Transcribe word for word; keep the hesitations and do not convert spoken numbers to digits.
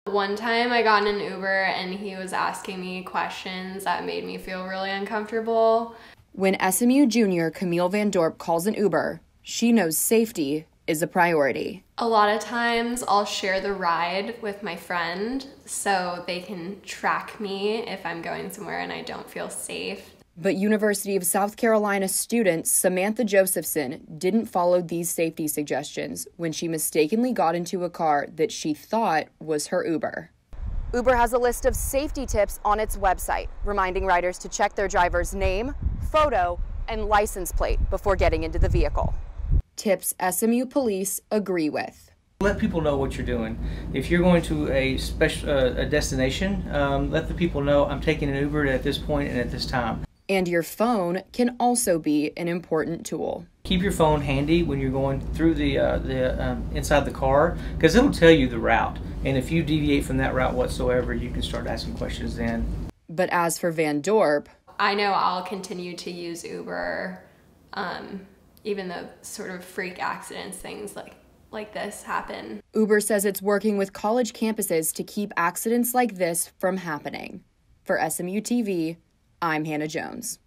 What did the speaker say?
One time I got in an Uber and he was asking me questions that made me feel really uncomfortable. When S M U junior Camille Van Dorp calls an Uber, she knows safety is a priority. A lot of times I'll share the ride with my friend so they can track me if I'm going somewhere and I don't feel safe. But University of South Carolina student Samantha Josephson didn't follow these safety suggestions when she mistakenly got into a car that she thought was her Uber. Uber has a list of safety tips on its website, reminding riders to check their driver's name, photo, and license plate before getting into the vehicle. Tips S M U police agree with. Let people know what you're doing. If you're going to a special uh, a destination, um, let the people know I'm taking an Uber at this point and at this time. And your phone can also be an important tool. Keep your phone handy when you're going through the uh, the um, inside the car, because it'll tell you the route. And if you deviate from that route whatsoever, you can start asking questions then. But as for Van Dorp, I know I'll continue to use Uber, um, even though sort of freak accidents, things like like this happen. Uber says it's working with college campuses to keep accidents like this from happening. For S M U T V, I'm Hannah Jones.